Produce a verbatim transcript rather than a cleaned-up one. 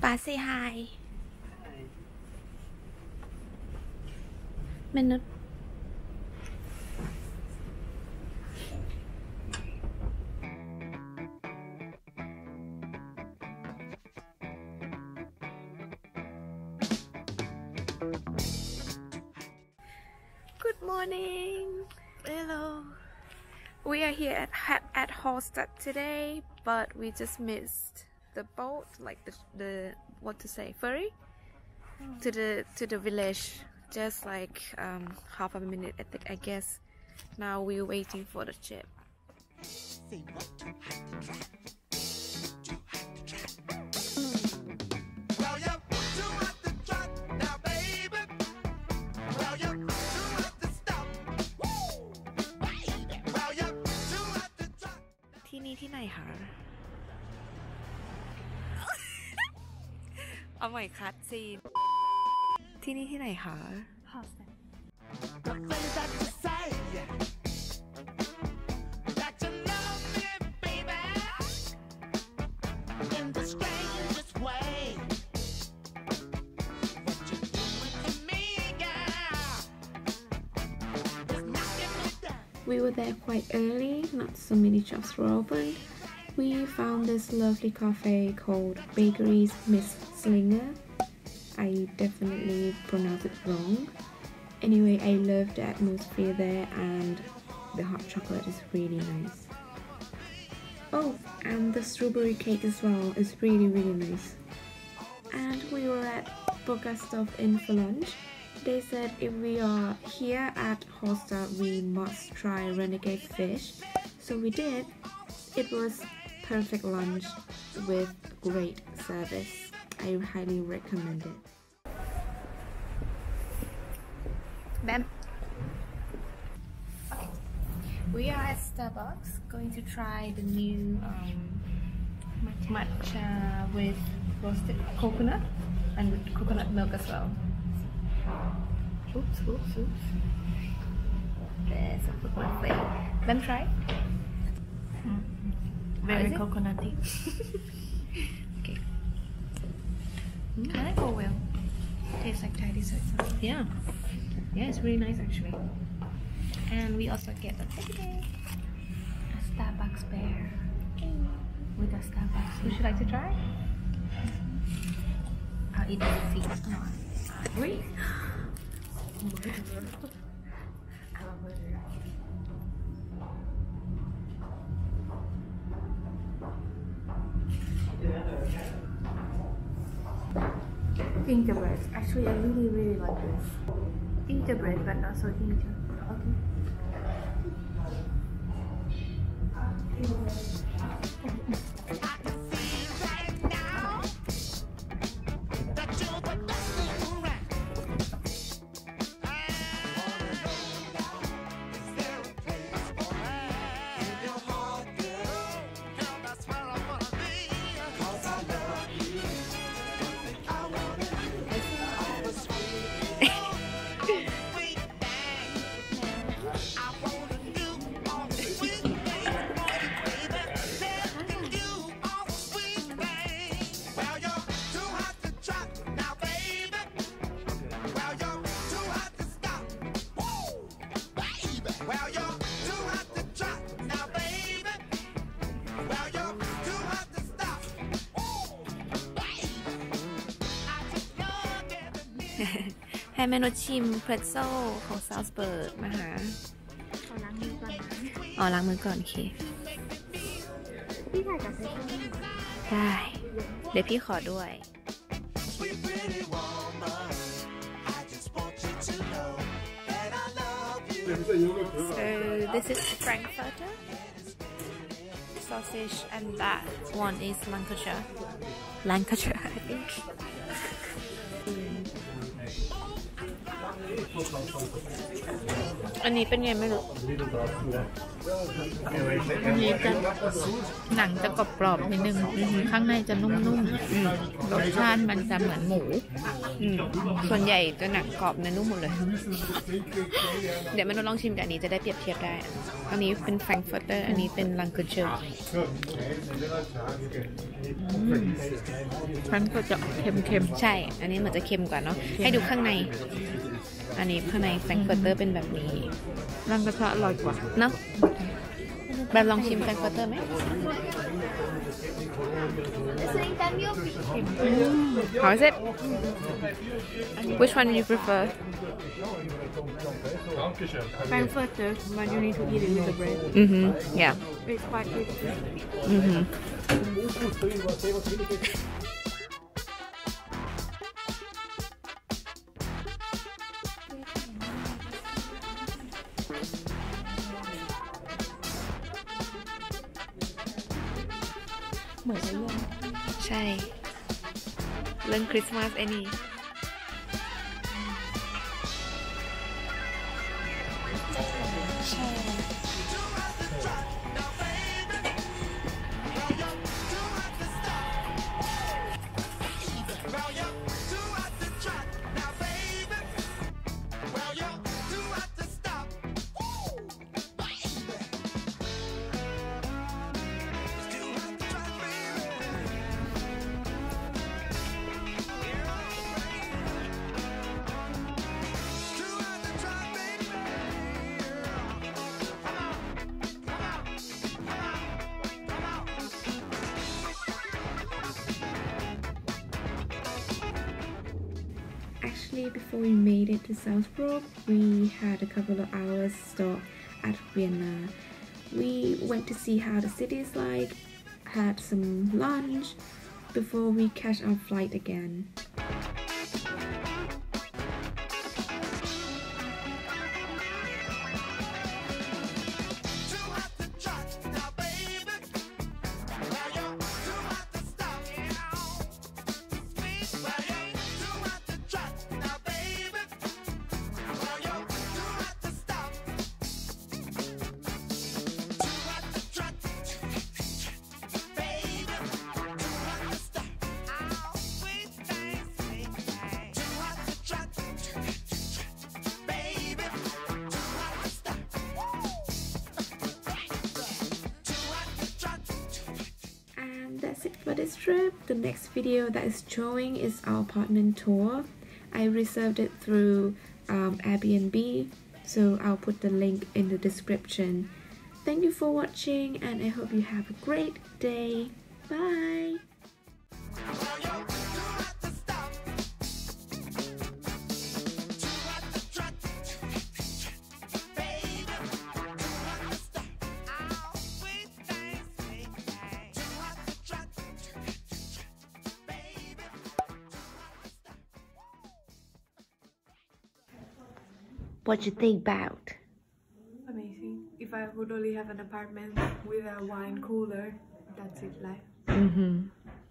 Pa, say hi. Minute. Good morning. Hello. We are here at at Hallstatt today, but we just missed the boat, like the the what to say ferry, oh. to the to the village. Just like um, half a minute, I think. I guess. Now we're waiting for the ship.ที่นี่ที่ไหนคะเอาใหม่คัดซีนที่นี่ที่ไหนคะ Hallstatt We were there quite early, not so many shops were open. We found this lovely cafe called Bakeries Maislinger. I definitely pronounced it wrong. Anyway, I love the atmosphere there and the hot chocolate is really nice. Oh, and the strawberry cake as well is really really nice. And we were at Braugasthof Inn for lunch. They said if we are here at Hallstatt, we must try renegade fish. So we did. It was perfect lunch with great service. I highly recommend it. Then okay. We are at Starbucks going to try the new um, matcha with roasted coconut and with coconut milk as well. Oops, oops, oops. There's a coconut flavor. Then try. Mm. Very coconutty. Okay. Mm. I like it well. Tastes like Thai dessert. Yeah. Yeah, it's really nice actually. And we also get a ticket. A Starbucks bear. With a Starbucks. Would you like to try? I'll eat the seeds. No. Wait. Gingerbread. Actually, I really, really like this. Gingerbread, but not so ginger. Okay.ให้เมนูชิมเพรสโซ่ของ Salzburg นะคะขอล้างมือก่อนนะอ๋อล้างมือก่อนโอเคพี่ถ่ายกับเซฟได้เดี๋ยวพี่ขอด้วย So this is Frankfurter sausage and that one is Lancashire Lancashire I think อันนี้เป็นไงไม่รู้อันนี้จะหนังจะกรอบๆนิดนึงข้างในจะนุ่มๆรสชาติมันจะเหมือนหมูส่วนใหญ่จะหนังกรอบเนื้อนุ่มหมดเลยเดี๋ยวมันลองชิมกันอันนี้จะได้เปรียบเทียบได้อันนี้เป็นแฟรงก์เฟิร์เตอร์อันนี้เป็นลังกุเชอร์มันก็จะเค็มๆใช่อันนี้เหมือนจะเค็มกว่าเนาะให้ดูข้างในอันนี้ข้างในแฟรงก์เฟิร์เตอร์เป็นแบบนี้รังกระทะอร่อยกว่าเนาะแบบลองชิมแฟรงก์เฟิร์เตอร์ไหม How is it? Which one do you prefer? Frankfurter, but you need to eat it with the bread. Mm-hmm. Yeah. It's quite good. Mm-hmm.ใช่เรื่องคริสต์มาสไอ้นี่ใช่ Actually, before we made it to Salzburg, we had a couple of hours stop at Vienna. We went to see how the city is like, had some lunch before we catch our flight again. That's it for this trip. The next video that is showing is our apartment tour. I reserved it through um, Airbnb, so I'll put the link in the description. Thank you for watching and I hope you have a great day. Bye! What you think about? Amazing. If I would only have an apartment with a wine cooler, that's it, life. Mm-hmm.